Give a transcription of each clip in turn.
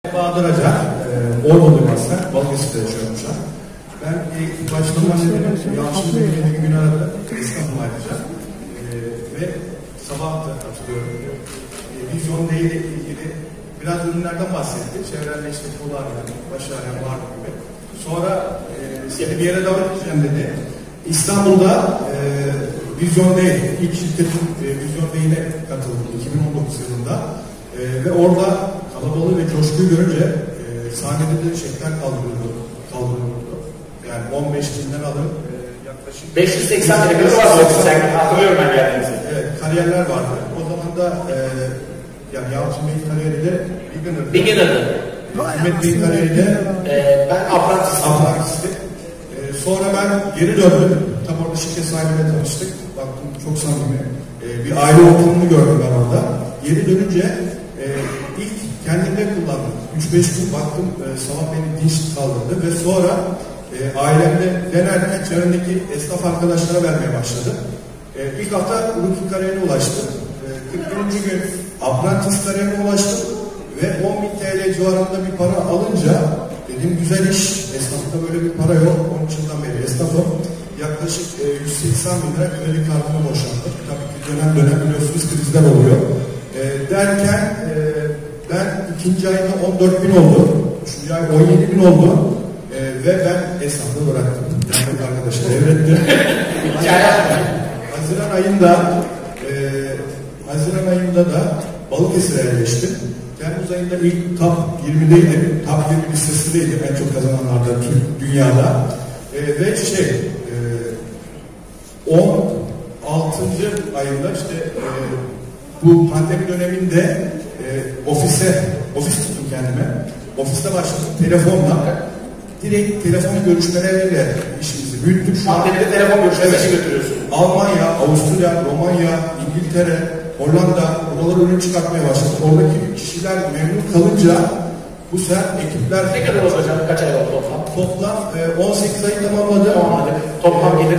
Bahadır Acar, Ordulu Aslen, Balıkesir'de yaşıyorum şu an. Ben ilk başlama nedeni Yalçın'da bir gün aradı, İstanbul ayrıca. Ve sabah da katılıyorum. Vizyon ile ilgili biraz ürünlerden bahsetti. Çevrende işte Polar'la, Başarı'ya var gibi. Sonra bir yere davet edeceğim dedi. İstanbul'da Vizyon Day, ilk şirketin Vizyon Day'ine katıldım 2019 yılında. Ve orada kalabalığı ve coşkuyu görünce sahnede de çekler kaldırıldı. Yani 15 binden alın yaklaşık 580 lira var. Sen hatırlıyorum ben geldiğinizi. Evet, kariyerler vardı. O zaman da yani Yalçın Bey'in kariyeri de Beginner'dı. Hikmet Bey'in kariyeri de ben Apprentice'di. Sonra ben geri döndüm. Tam orada şirket sahibiyle tanıştık. Baktım çok samimi. Bir aile ortamını gördüm ben orada. Geri dönünce ilk kendimde kullandım. 3-5 gün baktım sabah beni dinç kaldırdı ve sonra ailemde denerken çevremdeki esnaf arkadaşlara vermeye başladı. İlk hafta rutin kariyerine ulaştım. 41. gün Apprentice kariyerine ulaştım ve 10.000 TL civarında bir para alınca dedim güzel iş, esnafta böyle bir para yok. 13 yıldan beri esnafım. Yaklaşık 180 bin lira kredi kartını boşalttım. Tabii ki dönem biliyorsunuz krizler oluyor. Derken ben ikinci ayında 14 bin oldu. Üçüncü ay 17 bin oldu. Ve ben esnaflığı bıraktım. Yani arkadaşlar devrettim. Haziran ayında da Balıkesir'e yerleştim. Temmuz ayında ilk top 20'deydim. Top 20 listesindeydim. En çok kazananlardan dünyada. Ve 16. ayında işte bu pandemi döneminde ofis tuttum kendime. Ofiste başladım telefonla. Direkt telefon görüşmeleriyle işimizi büyüttük. Pandemide telefon görüşmesi götürüyorsun. Almanya, Avusturya, Romanya, İngiltere, Hollanda buraları ürün çıkartmaya başladık. Oradaki kişiler memnun kalınca bu sefer ekipler... Ne kadar oldu hocam? Kaç ay oldu toplam? Toplam 18 ayı tamamladı. Toplam gelir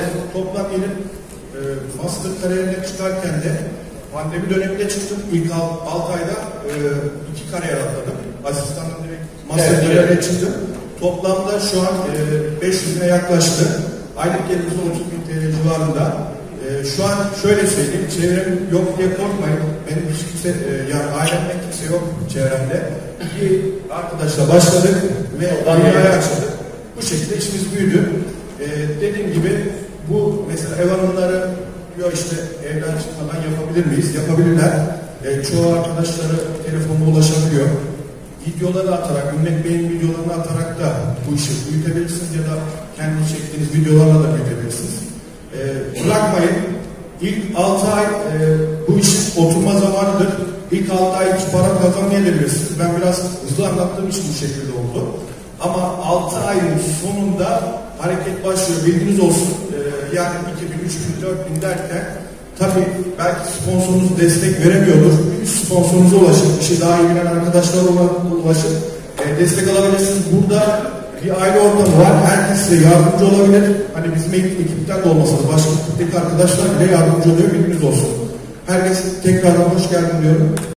master kariyerine çıkarken de pandemi döneminde çıktım. İlk 6 ayda 2 kariyer atladım. Asistanım direkt master kariyerine çıktım. Toplamda şu an 500'üne yaklaştı. Aylık gelirimiz 30 bin TL civarında. Şu an şöyle söyleyeyim, çevrem yok diye korkmayın. Benim hiç kimse, yani ailemden kimse yok çevremde. Bir arkadaşla başladık ve dünyaya açıldık. Bu şekilde işimiz büyüdü. Dediğim gibi bu mesela ev hanımları diyor işte evden çıkmadan yapabilir miyiz? Yapabilirler. Çoğu arkadaşları telefonla ulaşabiliyor. Videoları atarak, Ümmet Bey'in videolarını atarak da bu işi büyütebilirsiniz ya da kendi çektiğiniz videolarla da büyütebilirsiniz. Bırakmayın. İlk 6 ay bu iş oturma zamanıdır. İlk 6 ay hiç para kazanmayabilirsiniz. Ben biraz hızlı anlattığım için bu şekilde oldu. Ama 6 ayın sonunda hareket başlıyor. Bilginiz olsun. Yani 2 bin, 3 bin, 4 bin derken tabii belki sponsorunuz destek veremiyordur. Bir sponsorunuza ulaşın. İşi daha iyi bilen arkadaşlara ulaşın. Destek alabilirsiniz. Burada bir aile ortamı var. Herkes size yardımcı olabilir. Hani bizim ekipten de olmasa da başka ekipteki arkadaşlar bile yardımcı oluyor. Bilginiz olsun. Herkes tekrardan hoş geldin diyorum.